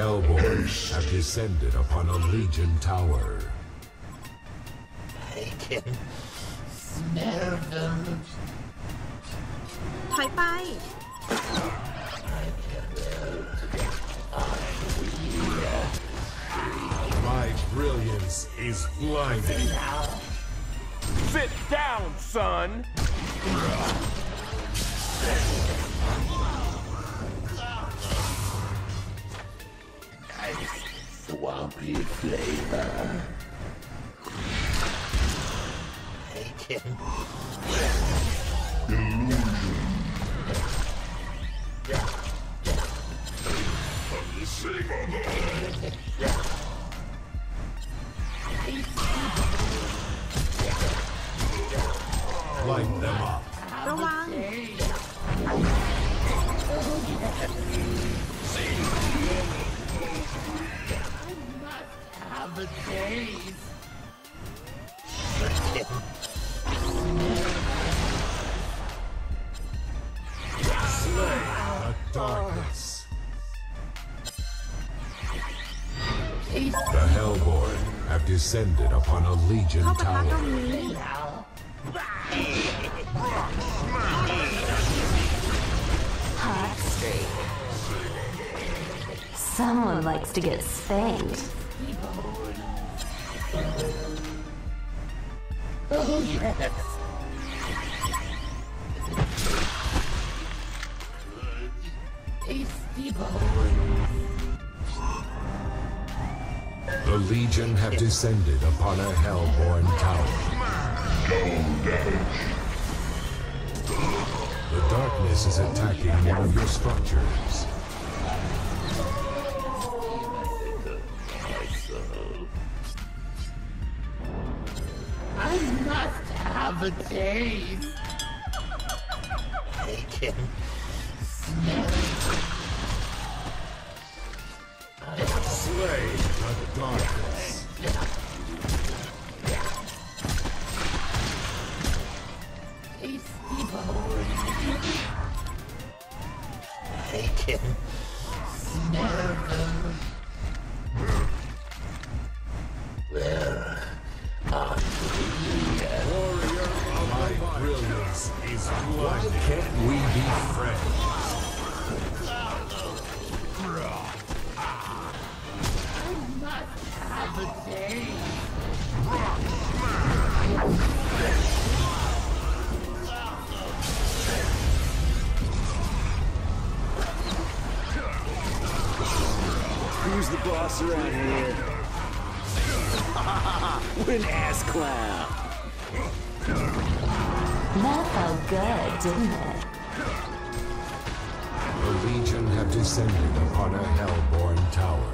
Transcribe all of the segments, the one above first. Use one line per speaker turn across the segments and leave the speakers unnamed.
Hellborn have descended upon a Legion tower.
I can smell them.
ถอยไป
My brilliance is blinding.
Sit down, son!
Nice swampy flavor. I can
Light them up.
ระวัง
have a taste.
Slay the darkness. The Hellborn have descended upon a Legion
เข้าปะทะตรง
tower.
นี้
Hot streak. Someone likes to get spanked.
Oh yes. Tasty bone.
The Legion have descended upon a Hellborn tower. The darkness is attacking one of your structures.
I must have a taste. I can smell
Slay the darkness.
tasty bone. I can smell them. Where are
My brilliance is blinding. Why can't we be friends?
have a taste?
Who's the boss around here? What an ass clown!
That felt good, didn't it?
The Legion have descended upon a Hellborn tower.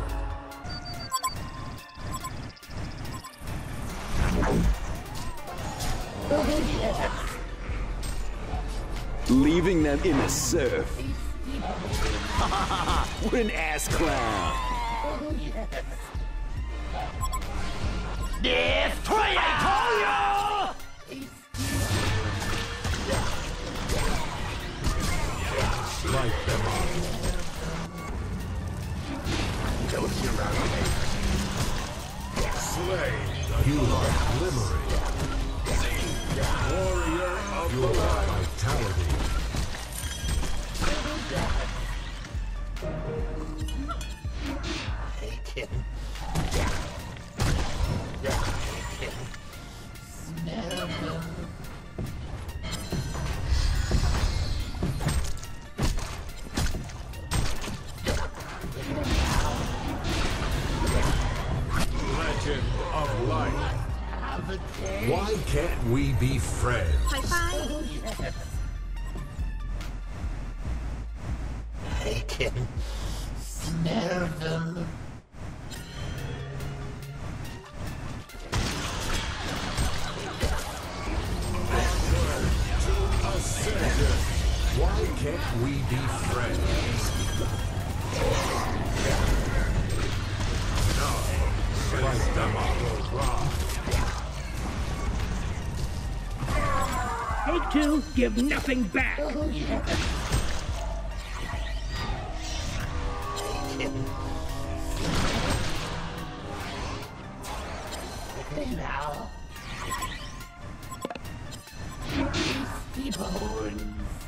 Leaving them in the surf. What an ass clown!
Destroy, I told you!
Light them up. Slay. You are glimmering. Warrior of your vitality.
I can smell them.
Legend of light.
Have a taste.
Why can't we be friends?
ถอยไป
I can smell them.
Ascension. Why can't we be friends? No. Light them up.
Take two, give nothing back.
I can now. Tasty bones.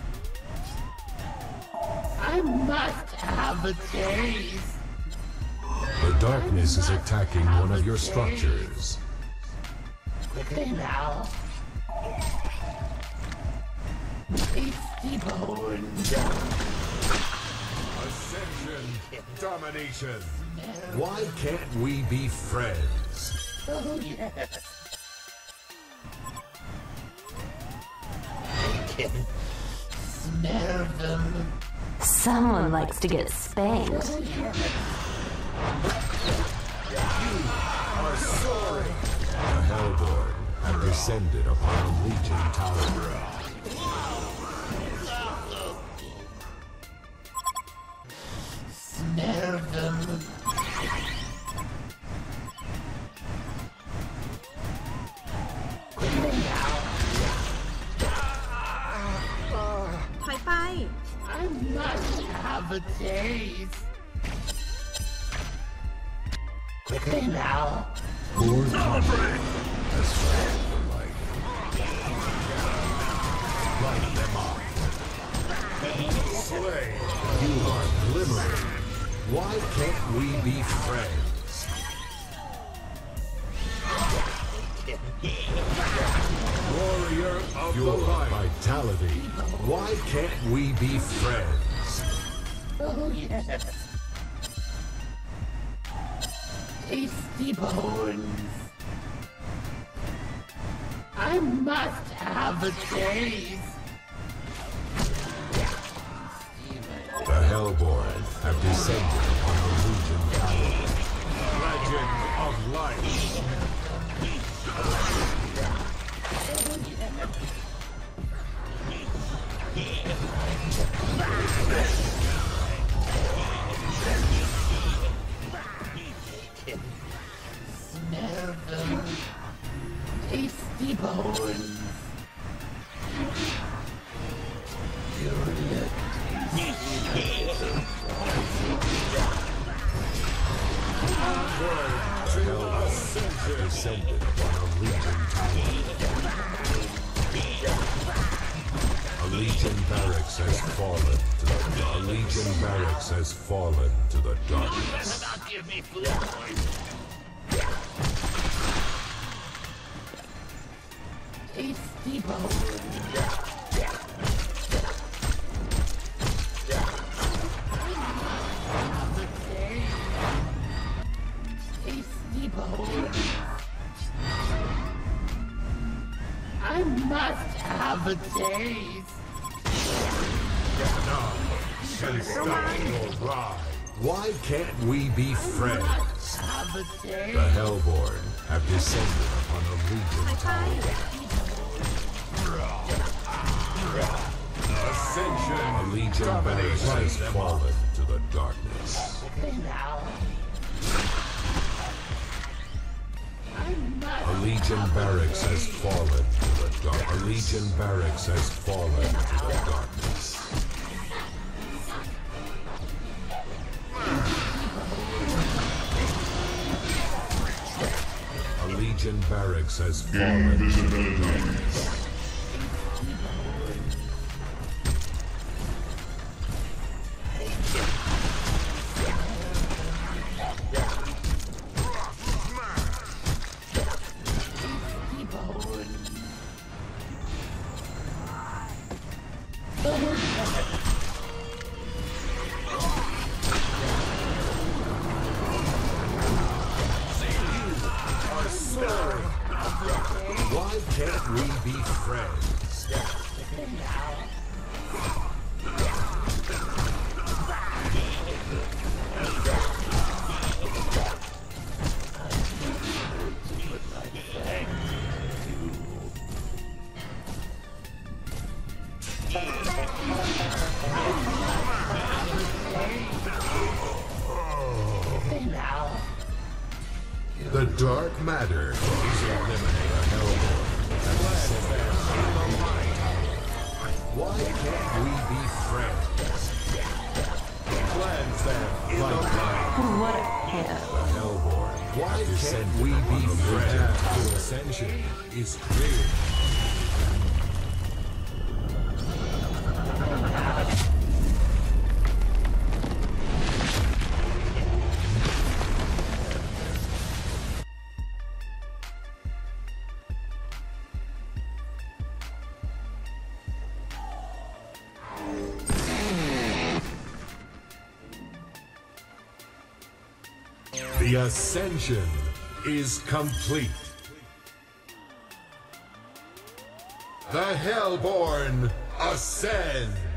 I must have a taste.
The darkness is attacking one of your structures.
Quickly now. Tasty bones.
Ascension, domination. Why can't we be friends?
Oh yes. I can smell them.
Someone likes to get spanked.
Are soaring. The Hellborn have descended upon a Legion tower.
Smell them. Quickly now.
ถอยไป
I must have a taste. Quickly now.
Poor celebrate. As fast the light. Light them up. Slay. You are glimmering. Why can't we be friends? Warrior of your vitality. Why can't we be friends?
Oh yes. Tasty bones. I must have a taste.
The Hellborn have descended upon the Legion tower. Legend of light.
Smell them. Tasty bones. You look
Descended upon a Legion tower. A Legion barracks has fallen to the A Legion barracks has fallen to the darkness.
give me food. Tasty bones. Tasty bones. I must have a taste.
None can stop your ride. Why can't we be friends?
Have a taste.
The Hellborn have descended upon a Legion tower. Ascension. A Legion base has fallen to the darkness.
Now. I must.
A Legion barracks has fallen to the dark. A Legion barracks has fallen to the darkness. A Legion barracks has fallen to the darkness. Why can't we be friends? The dark matter is eliminated. Why can't we be friends? Cleanse them like light.
What a pair.
The Hellborn Why can't we be friends? Your ascension is clear. The ascension is complete. The Hellborn ascend.